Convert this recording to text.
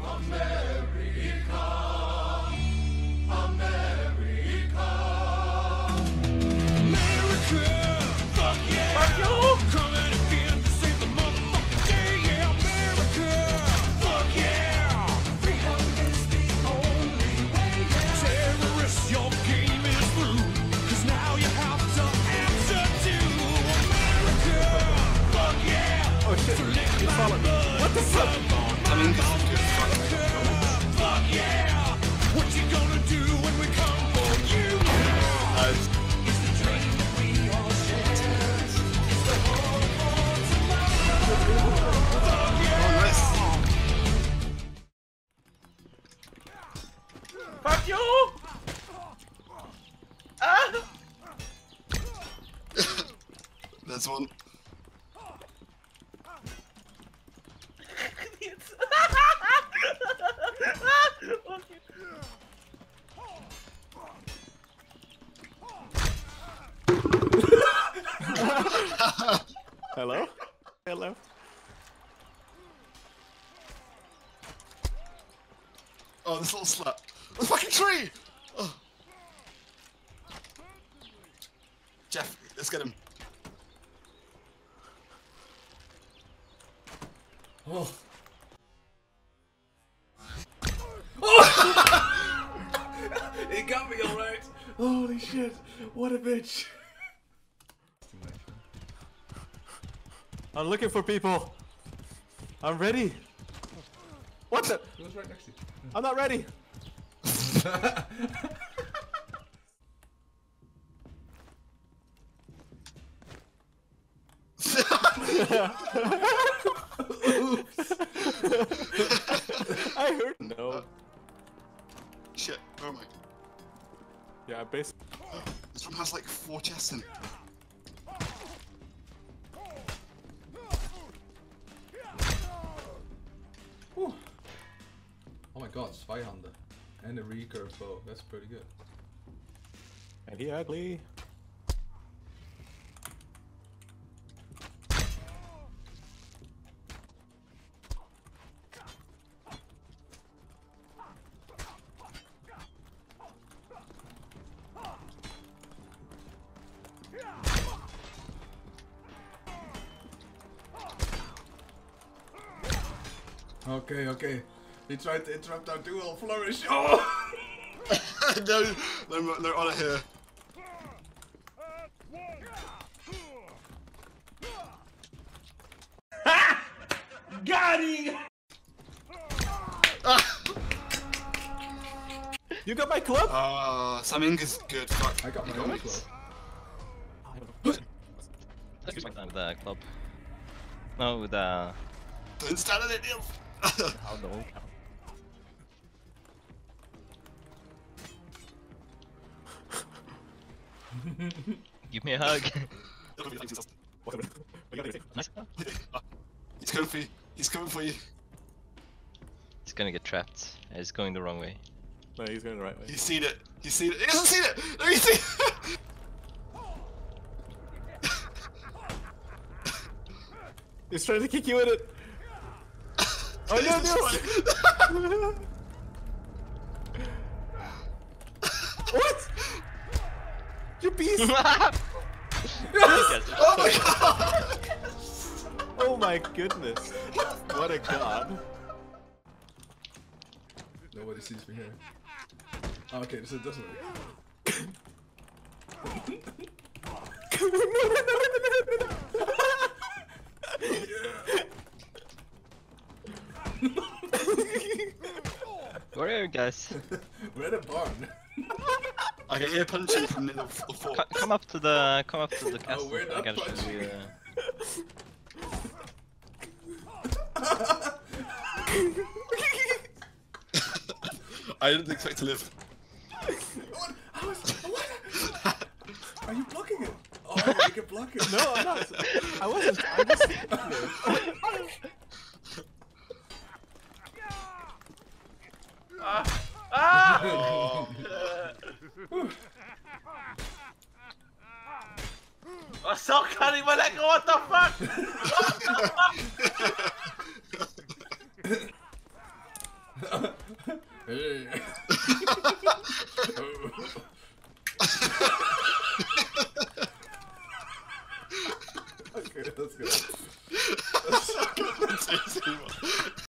What the fuck? I mean, fuck yeah! What you gonna do when we come for you? It's the dream that we all share. It's the hope for tomorrow. Fuck yeah! Oh, nice. Fuck you! Ah! There's one. Hello? Hello? Oh, this little slut. The fucking tree! Oh. Jeff, let's get him. Oh. Oh! He got me alright. Holy shit. What a bitch. I'm looking for people. I'm ready. What the? He was right next to you. I'm not ready. I heard no. Shit, where am I? Yeah, basically. This room has like 4 chests in it. Whew. Oh my god, Spy Hunter. And a recurve bow. That's pretty good. And he ugly. Okay, okay. He tried to interrupt our duel flourish. Oh! No, they're on it here. Got him! You got my club? Saming is good. Fuck. I got my own club. With the club. No, with the... Don't stand on it, Neil. How no? Give me a hug. Nice. He's coming for you. He's coming for you. He's gonna get trapped. He's going the wrong way. No, he's going the right way. He's seen it. He's seen it. He hasn't seen it. No, he's seen it. He's trying to kick you in it. Oh no, no! What? You beast! Oh my god! Oh my goodness! What a god! Nobody sees me here. Oh, okay, this doesn't work. Where are you guys? We're at a barn. I can hear punching from the fort. Come up to the castle. we're not I gotta show you. I didn't expect to live. What? What? Are you blocking it? Oh, you can block it. No, I'm not. I wasn't. I just. Oh. I saw Cuddy when I go, what the fuck? Hey. Okay, let's go.